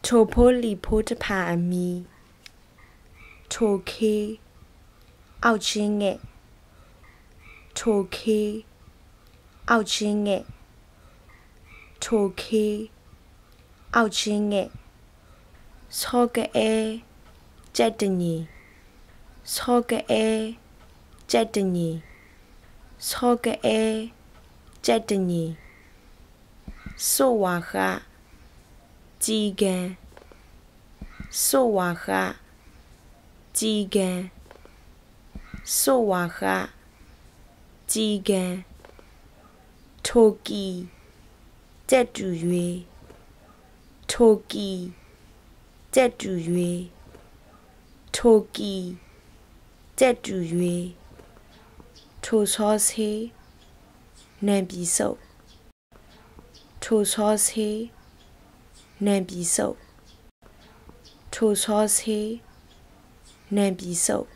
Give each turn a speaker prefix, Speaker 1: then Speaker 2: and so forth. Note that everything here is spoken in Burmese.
Speaker 1: ထိုဖိုးလီဖိုးတဖာအမီထိုခေအောက်ချင်းငဲ့ထိုခေအောက်ချင်းငဲ့ထိုခေအောက်ချင်းငဲ့ဆောကအဲကြက်တညီဆောကအဲကြက်တညီဆောကအဲကြက်တညီဆိုဝါခကြည်ကန်ဆိုဝါခကြည်ကန်ဆိုဝါခကြည်ကန်ထိုကီကြက်တူ၍ထိုကီကြက်တူ၍ထိုကီကြက်တူ၍ထိုစောစေနံပြီစုပ်ထိုစောစေနံပြီစုပ်ထိုစောစေနံပြီစုပ်